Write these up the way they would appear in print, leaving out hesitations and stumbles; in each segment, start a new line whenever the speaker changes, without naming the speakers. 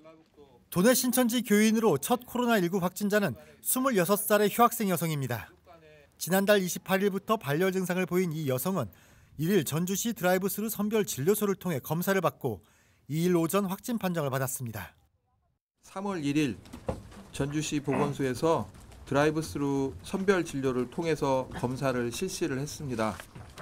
도내 신천지 교인으로 첫 코로나19 확진자는 26살의 휴학생 여성입니다. 지난달 28일부터 발열 증상을 보인 이 여성은 1일 전주시 드라이브스루 선별 진료소를 통해 검사를 받고 2일 오전 확진 판정을 받았습니다.
3월 1일 전주시 보건소에서 드라이브스루 선별 진료를 통해서 검사를 실시를 했습니다.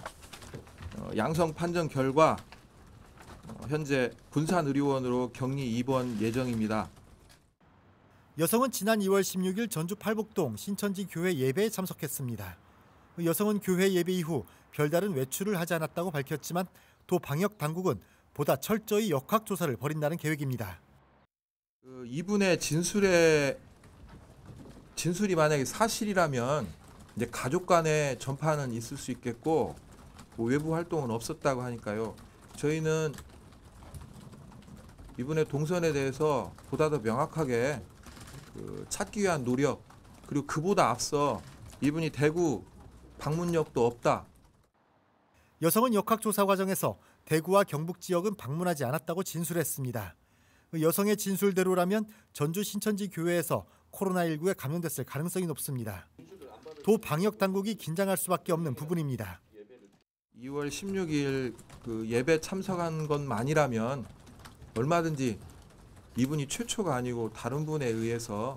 양성 판정 결과 현재 군산의료원으로 격리 입원 예정입니다.
여성은 지난 2월 16일 전주 팔복동 신천지 교회 예배에 참석했습니다. 여성은 교회 예배 이후 별다른 외출을 하지 않았다고 밝혔지만 도 방역 당국은 보다 철저히 역학조사를 벌인다는 계획입니다.
이분의 진술이 만약에 사실이라면 이제 가족 간의 전파는 있을 수 있겠고 외부 활동은 없었다고 하니까요. 저희는 이분의 동선에 대해서 보다 더 명확하게 찾기 위한 노력, 그리고 그보다 앞서 이분이 대구 방문력도 없다.
여성은 역학조사 과정에서 대구와 경북 지역은 방문하지 않았다고 진술했습니다. 여성의 진술대로라면 전주 신천지 교회에서 코로나19에 감염됐을 가능성이 높습니다. 도 방역 당국이 긴장할 수밖에 없는 부분입니다.
2월 16일 예배 참석한 것만이라면 얼마든지 이분이 최초가 아니고 다른 분에 의해서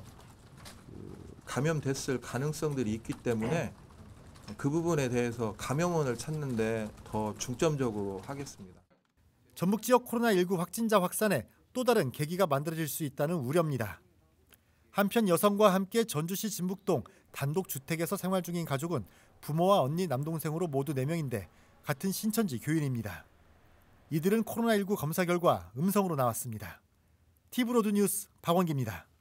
감염됐을 가능성들이 있기 때문에 그 부분에 대해서 감염원을 찾는 데 더 중점적으로 하겠습니다.
전북 지역 코로나19 확진자 확산에 또 다른 계기가 만들어질 수 있다는 우려입니다. 한편 여성과 함께 전주시 진북동 단독 주택에서 생활 중인 가족은 부모와 언니, 남동생으로 모두 4명인데 같은 신천지 교인입니다. 이들은 코로나19 검사 결과 음성으로 나왔습니다. TV로드 뉴스 박원기입니다.